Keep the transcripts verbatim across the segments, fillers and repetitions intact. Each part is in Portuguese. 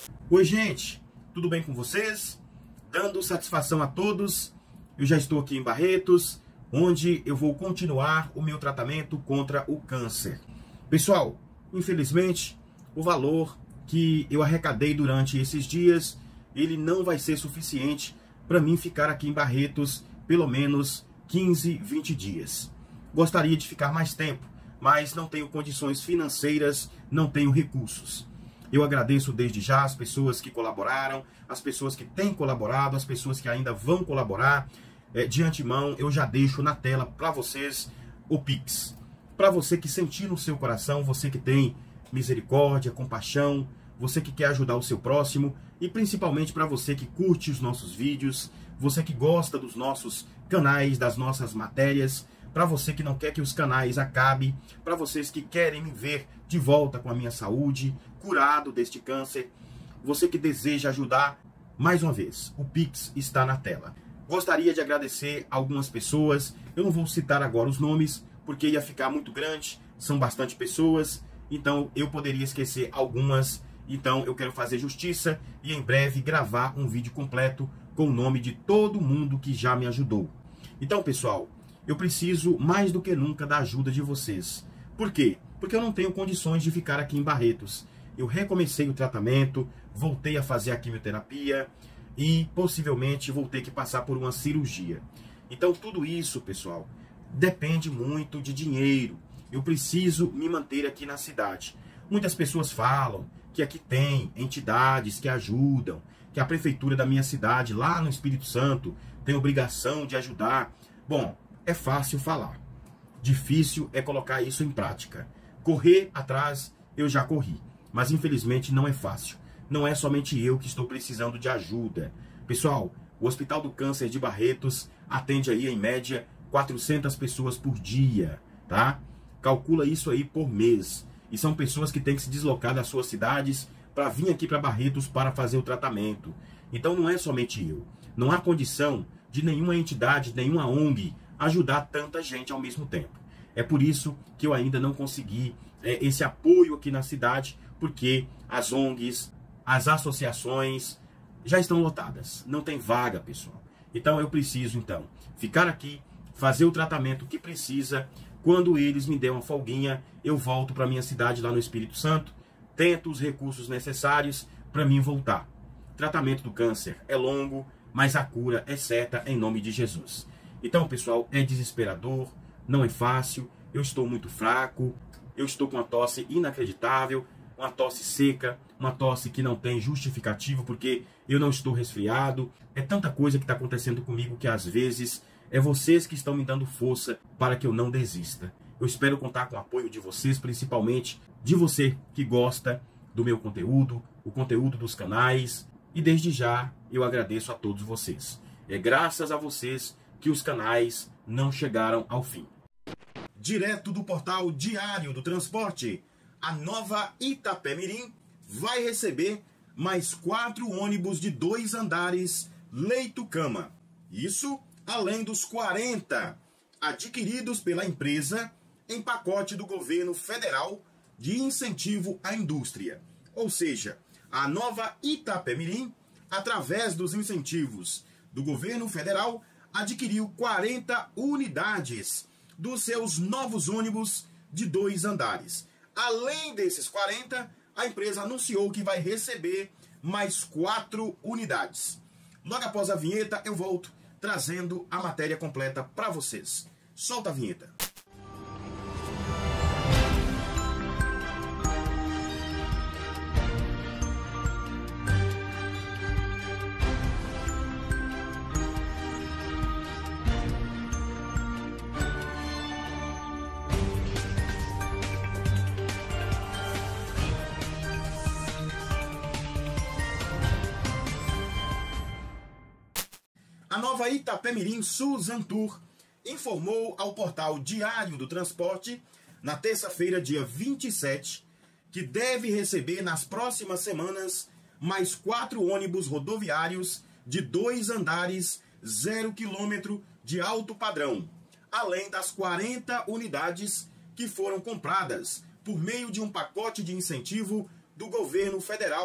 Oi, gente, tudo bem com vocês? Dando satisfação a todos, eu já estou aqui em Barretos, onde eu vou continuar o meu tratamento contra o câncer. Pessoal, infelizmente, o valor que eu arrecadei durante esses dias, ele não vai ser suficiente para mim ficar aqui em Barretos pelo menos quinze, vinte dias. Gostaria de ficar mais tempo, mas não tenho condições financeiras, não tenho recursos. Eu agradeço desde já as pessoas que colaboraram, as pessoas que têm colaborado, as pessoas que ainda vão colaborar. É, de antemão, eu já deixo na tela para vocês o Pix. Para você que sentir no seu coração, você que tem misericórdia, compaixão, você que quer ajudar o seu próximo e principalmente para você que curte os nossos vídeos, você que gosta dos nossos canais, das nossas matérias, para você que não quer que os canais acabem, para vocês que querem me ver de volta com a minha saúde, curado deste câncer, você que deseja ajudar, mais uma vez, o Pix está na tela. Gostaria de agradecer algumas pessoas, eu não vou citar agora os nomes, porque ia ficar muito grande, são bastante pessoas, então eu poderia esquecer algumas, então eu quero fazer justiça e em breve gravar um vídeo completo com o nome de todo mundo que já me ajudou. Então, pessoal, eu preciso mais do que nunca da ajuda de vocês. Por quê? Porque eu não tenho condições de ficar aqui em Barretos. Eu recomecei o tratamento, voltei a fazer a quimioterapia e possivelmente vou ter que passar por uma cirurgia. Então tudo isso, pessoal, depende muito de dinheiro. Eu preciso me manter aqui na cidade. Muitas pessoas falam que aqui tem entidades que ajudam, que a prefeitura da minha cidade, lá no Espírito Santo, tem obrigação de ajudar. Bom, é fácil falar. Difícil é colocar isso em prática. Correr atrás, eu já corri. Mas infelizmente não é fácil. Não é somente eu que estou precisando de ajuda. Pessoal, o Hospital do Câncer de Barretos atende aí em média quatrocentas pessoas por dia, tá? Calcula isso aí por mês. E são pessoas que têm que se deslocar das suas cidades para vir aqui para Barretos para fazer o tratamento. Então não é somente eu. Não há condição de nenhuma entidade, nenhuma O N G ajudar tanta gente ao mesmo tempo. É por isso que eu ainda não consegui é, esse apoio aqui na cidade, porque as O N Gs, as associações já estão lotadas. Não tem vaga, pessoal. Então eu preciso, então, ficar aqui, fazer o tratamento que precisa. Quando eles me derem uma folguinha, eu volto para minha cidade lá no Espírito Santo, tento os recursos necessários para mim voltar. O tratamento do câncer é longo, mas a cura é certa em nome de Jesus. Então, pessoal, é desesperador, não é fácil, eu estou muito fraco, eu estou com uma tosse inacreditável, uma tosse seca, uma tosse que não tem justificativo, porque eu não estou resfriado. É tanta coisa que está acontecendo comigo que às vezes é vocês que estão me dando força para que eu não desista. Eu espero contar com o apoio de vocês, principalmente de você que gosta do meu conteúdo, o conteúdo dos canais, e desde já eu agradeço a todos vocês. É graças a vocês que os canais não chegaram ao fim. Direto do portal Diário do Transporte, a nova Itapemirim vai receber mais quatro ônibus de dois andares leito-cama. Isso além dos quarenta adquiridos pela empresa em pacote do governo federal de incentivo à indústria. Ou seja, a nova Itapemirim, através dos incentivos do governo federal, adquiriu quarenta unidades dos seus novos ônibus de dois andares. Além desses quarenta, a empresa anunciou que vai receber mais quatro unidades. Logo após a vinheta, eu volto trazendo a matéria completa para vocês. Solta a vinheta. A nova Itapemirim Suzantur informou ao portal Diário do Transporte, na terça-feira, dia vinte e sete, que deve receber nas próximas semanas mais quatro ônibus rodoviários de dois andares, zero quilômetro de alto padrão, além das quarenta unidades que foram compradas por meio de um pacote de incentivo do governo federal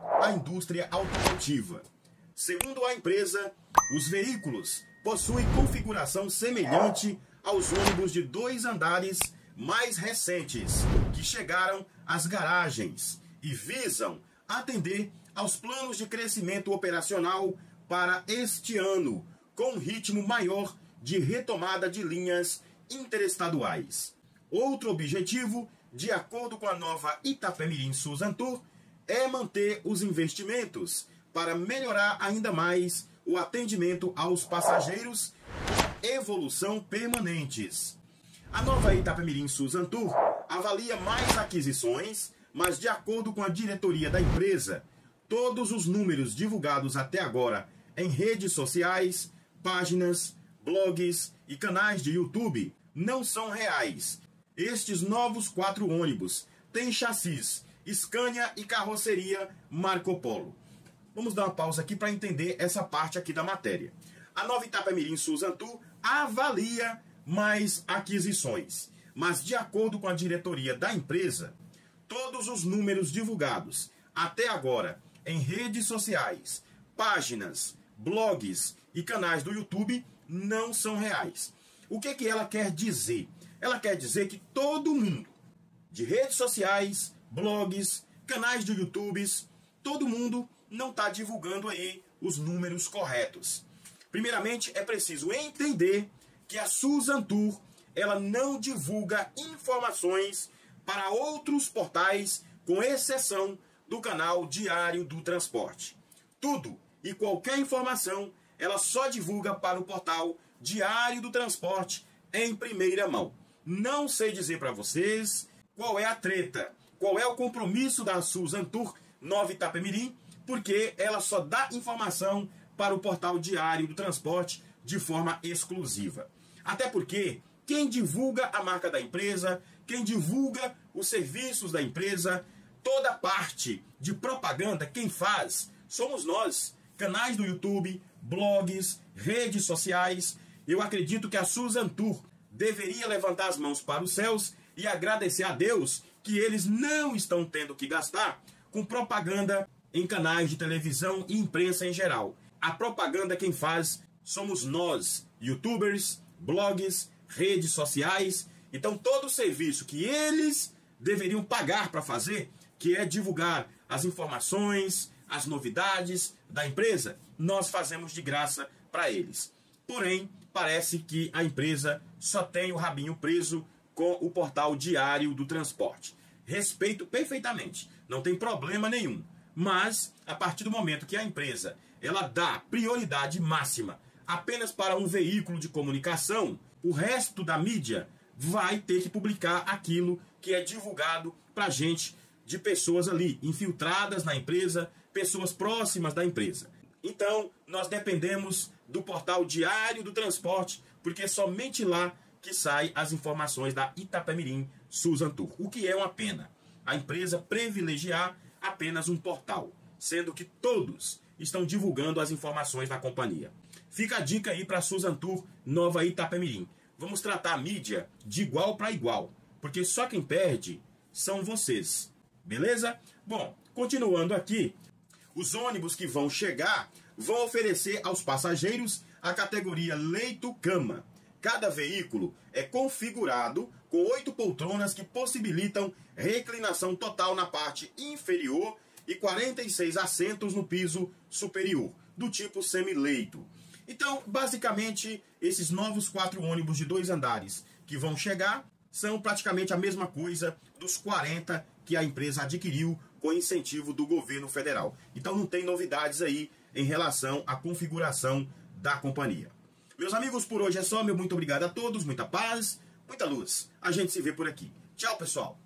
a indústria automotiva. Segundo a empresa, os veículos possuem configuração semelhante aos ônibus de dois andares mais recentes, que chegaram às garagens e visam atender aos planos de crescimento operacional para este ano, com um ritmo maior de retomada de linhas interestaduais. Outro objetivo, de acordo com a nova Itapemirim Suzantur, é manter os investimentos para melhorar ainda mais o atendimento aos passageiros com evolução permanentes. A nova Itapemirim Suzantur avalia mais aquisições, mas de acordo com a diretoria da empresa, todos os números divulgados até agora em redes sociais, páginas, blogs e canais de YouTube não são reais. Estes novos quatro ônibus têm chassis Scania e carroceria Marco Polo. Vamos dar uma pausa aqui para entender essa parte aqui da matéria. A nova Itapemirim Suzantur avalia mais aquisições, mas de acordo com a diretoria da empresa, todos os números divulgados até agora em redes sociais, páginas, blogs e canais do YouTube não são reais. O que que ela quer dizer? Ela quer dizer que todo mundo, de redes sociais, blogs, canais de YouTube, todo mundo não está divulgando aí os números corretos. Primeiramente, é preciso entender que a Suzantur, ela não divulga informações para outros portais, com exceção do canal Diário do Transporte. Tudo e qualquer informação, ela só divulga para o portal Diário do Transporte em primeira mão. Não sei dizer para vocês qual é a treta, qual é o compromisso da Suzantur Nova Itapemirim, porque ela só dá informação para o portal Diário do Transporte de forma exclusiva. Até porque quem divulga a marca da empresa, quem divulga os serviços da empresa, toda parte de propaganda, quem faz somos nós, canais do YouTube, blogs, redes sociais. Eu acredito que a Suzantur deveria levantar as mãos para os céus e agradecer a Deus que eles não estão tendo que gastar com propaganda em canais de televisão e imprensa em geral. A propaganda quem faz somos nós, youtubers, blogs, redes sociais. Então todo o serviço que eles deveriam pagar para fazer, que é divulgar as informações, as novidades da empresa, nós fazemos de graça para eles. Porém, parece que a empresa só tem o rabinho preso com o portal Diário do Transporte. Respeito perfeitamente, não tem problema nenhum. Mas, a partir do momento que a empresa ela dá prioridade máxima apenas para um veículo de comunicação, o resto da mídia vai ter que publicar aquilo que é divulgado para a gente, de pessoas ali infiltradas na empresa, pessoas próximas da empresa. Então, nós dependemos do portal Diário do Transporte, porque é somente lá que saem as informações da Itapemirim Suzantur. O que é uma pena, a empresa privilegiar apenas um portal, sendo que todos estão divulgando as informações da companhia. Fica a dica aí para a Suzantur Nova Itapemirim. Vamos tratar a mídia de igual para igual, porque só quem perde são vocês. Beleza? Bom, continuando aqui, os ônibus que vão chegar vão oferecer aos passageiros a categoria leito-cama. Cada veículo é configurado com oito poltronas que possibilitam reclinação total na parte inferior e quarenta e seis assentos no piso superior, do tipo semileito. Então, basicamente, esses novos quatro ônibus de dois andares que vão chegar são praticamente a mesma coisa dos quarenta que a empresa adquiriu com incentivo do governo federal. Então não tem novidades aí em relação à configuração da companhia. Meus amigos, por hoje é só. Meu muito obrigado a todos, muita paz, muita luz. A gente se vê por aqui. Tchau, pessoal.